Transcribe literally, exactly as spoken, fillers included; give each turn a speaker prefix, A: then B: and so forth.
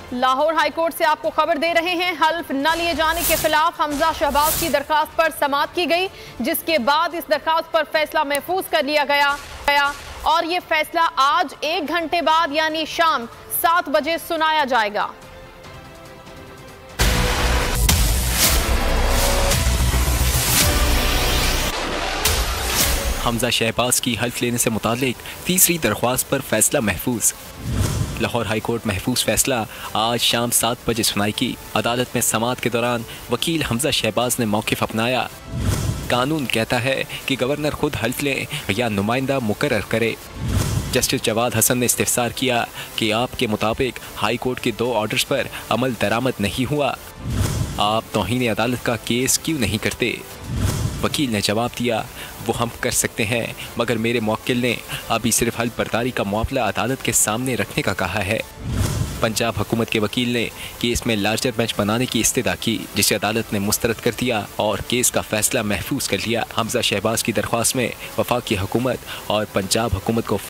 A: Lahore high court से आपको खबर दे रहे हैं। हल्फ न लिए जाने के खिलाफ हमजा शहबाज की दरखास्त पर समाअत की गई, जिसके बाद इस दरखास्त पर फैसला महफूज कर लिया गया गया और ये फैसला आज एक घंटे बाद यानी शाम सात बजे सुनाया जाएगा।
B: हमजा शहबाज की हल्फ लेने से मुतालिक तीसरी दरख्वास्त पर फैसला महफूज। लाहौर हाईकोर्ट महफूज फैसला आज शाम सात बजे सुनाई की। अदालत में समाअत के दौरान वकील हमजा शहबाज ने मौक़िफ़ अपनाया। कानून कहता है कि गवर्नर खुद हल्फ लें या नुमाइंदा मुकर्रर करे। जस्टिस जवाद हसन ने इस्तिफसार किया कि आपके मुताबिक हाई कोर्ट के दो ऑर्डर्स पर अमल दरामद नहीं हुआ, आप तौहीन अदालत का केस क्यों नहीं करते। वकील ने जवाब दिया, वो हम कर सकते हैं, मगर मेरे मुवक्किल ने अभी सिर्फ हल्फ बर्दारी का मामला अदालत के सामने रखने का कहा है। पंजाब हुकूमत के वकील ने केस में लार्जर बेंच बनाने की इस्तदा की, जिसे अदालत ने मुस्तरद कर दिया और केस का फैसला महफूज कर लिया। हमजा शहबाज की दरख्वास्त में वफाकी हुकूमत और पंजाब हुकूमत को